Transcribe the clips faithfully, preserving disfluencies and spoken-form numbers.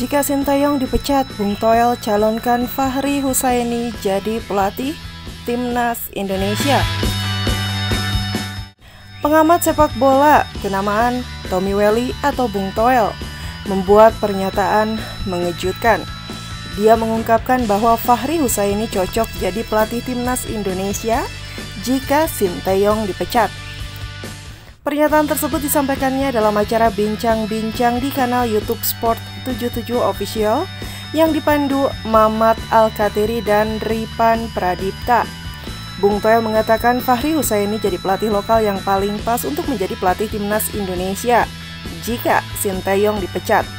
Jika Sintayong dipecat, Bung Toel calonkan Fahri Husaini jadi pelatih Timnas Indonesia. Pengamat sepak bola kenamaan Tommy Welly atau Bung Toel membuat pernyataan mengejutkan. Dia mengungkapkan bahwa Fahri Husaini cocok jadi pelatih Timnas Indonesia jika Sintayong dipecat. Pernyataan tersebut disampaikannya dalam acara bincang-bincang di kanal YouTube Sport tujuh puluh tujuh Official yang dipandu Mamat Al-Katiri dan Ripan Pradipta. Bung Toel mengatakan Fahri Husaini jadi pelatih lokal yang paling pas untuk menjadi pelatih Timnas Indonesia jika Sintayong dipecat.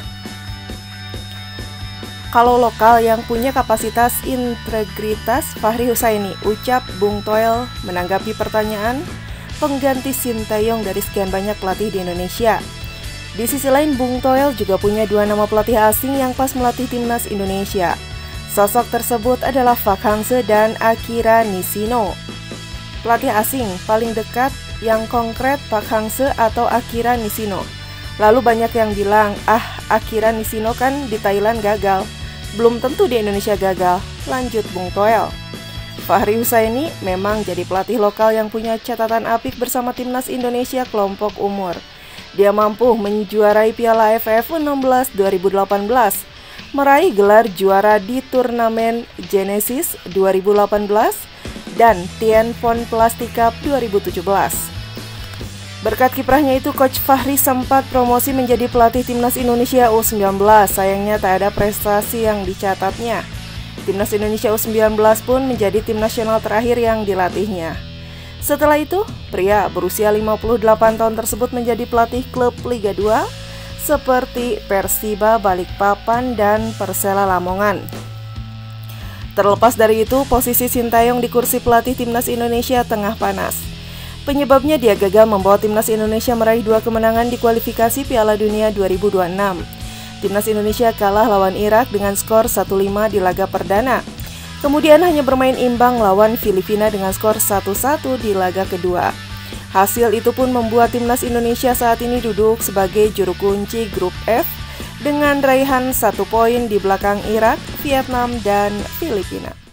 Kalau lokal yang punya kapasitas integritas Fahri Husaini, ucap Bung Toel menanggapi pertanyaan pengganti Sintayong dari sekian banyak pelatih di Indonesia. Di sisi lain, Bung Toel juga punya dua nama pelatih asing yang pas melatih Timnas Indonesia. Sosok tersebut adalah Pak Hangzhou dan Akira Nishino. Pelatih asing paling dekat yang konkret Pak Hangzhou atau Akira Nishino. Lalu banyak yang bilang, ah Akira Nishino kan di Thailand gagal, belum tentu di Indonesia gagal, lanjut Bung Toel. Fahri Husaini memang jadi pelatih lokal yang punya catatan apik bersama Timnas Indonesia kelompok umur. Dia mampu menjuarai Piala A F F U enam belas dua ribu delapan belas, meraih gelar juara di turnamen Genesis dua ribu delapan belas dan Tianpon Plastic Cup dua ribu tujuh belas. Berkat kiprahnya itu, Coach Fahri sempat promosi menjadi pelatih Timnas Indonesia U sembilan belas. Sayangnya tak ada prestasi yang dicatatnya. Timnas Indonesia U sembilan belas pun menjadi tim nasional terakhir yang dilatihnya. Setelah itu, pria berusia lima puluh delapan tahun tersebut menjadi pelatih klub Liga dua seperti Persiba Balikpapan dan Persela Lamongan. Terlepas dari itu, posisi Sintayong di kursi pelatih Timnas Indonesia tengah panas. Penyebabnya dia gagal membawa Timnas Indonesia meraih dua kemenangan di kualifikasi Piala Dunia dua ribu dua puluh enam. Timnas Indonesia kalah lawan Irak dengan skor satu lima di laga perdana. Kemudian hanya bermain imbang lawan Filipina dengan skor satu satu di laga kedua. Hasil itu pun membuat Timnas Indonesia saat ini duduk sebagai juru kunci grup F dengan raihan satu poin di belakang Irak, Vietnam, dan Filipina.